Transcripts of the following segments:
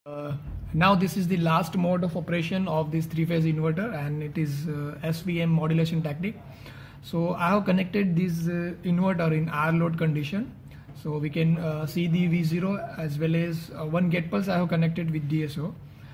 Now this is the last mode of operation of this three-phase inverter, and it is SVM modulation technique. So I have connected this inverter in R load condition, so we can see the V0 as well as one gate pulse I have connected with DSO,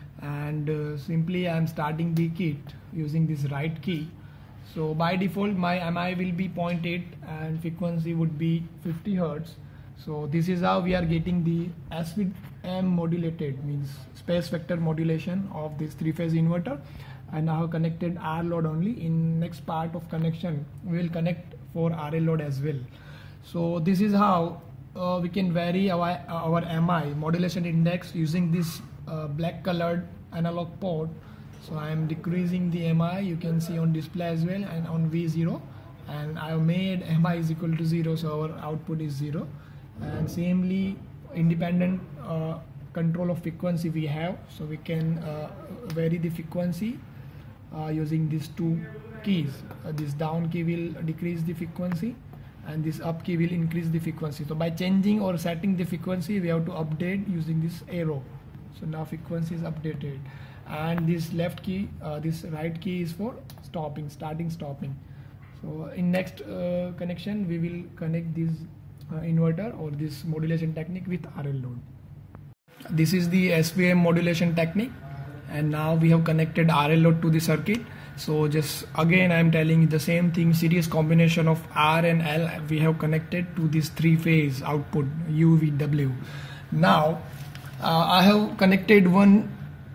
and simply I am starting the kit using this right key. So by default my MI will be 0.8 and frequency would be 50 Hertz. So this is how we are getting the SVM modulated, means space vector modulation of this three-phase inverter, and I have connected R load only. In next part of connection we will connect for RL load as well. So this is how we can vary our MI modulation index using this black colored analog port. So I am decreasing the MI, you can see on display as well, and on V0, and I have made MI is equal to 0, so our output is 0. And samely independent control of frequency we have, so we can vary the frequency using these two keys. This down key will decrease the frequency and this up key will increase the frequency. So by changing or setting the frequency we have to update using this arrow. So now frequency is updated, and this left key, this right key is for stopping, starting, stopping. So in next connection we will connect this inverter or this modulation technique with RL load. This is the SVM modulation technique, and now we have connected RL load to the circuit. So just again I am telling you the same thing, series combination of R and L we have connected to this three-phase output UVW. Now I have connected one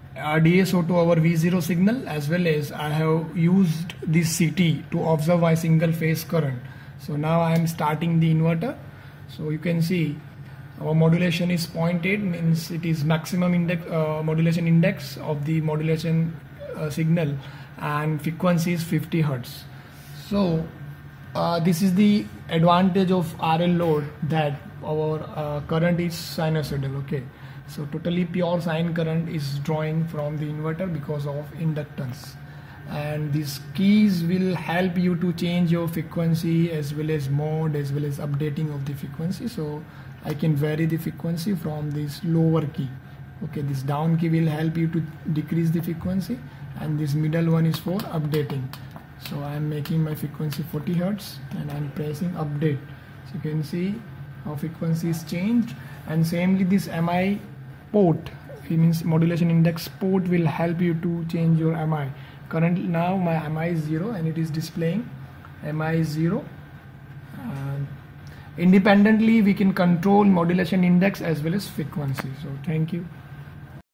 DSO to our V0 signal, as well as I have used this CT to observe my single phase current. So now I am starting the inverter. So you can see our modulation is 0.8, means it is maximum index modulation index of the modulation signal, and frequency is 50 Hertz. So this is the advantage of RL load, that our current is sinusoidal. Okay, so totally pure sine current is drawing from the inverter because of inductance, and these keys will help you to change your frequency as well as mode as well as updating of the frequency. So I can vary the frequency from this lower key. Okay, this down key will help you to decrease the frequency, and this middle one is for updating. So I am making my frequency 40 Hertz and I am pressing update. So you can see how frequency is changed, and samely this MI port, it means modulation index port, will help you to change your MI. Currently now my MI is 0 and it is displaying MI is 0. Independently we can control modulation index as well as frequency. So thank you.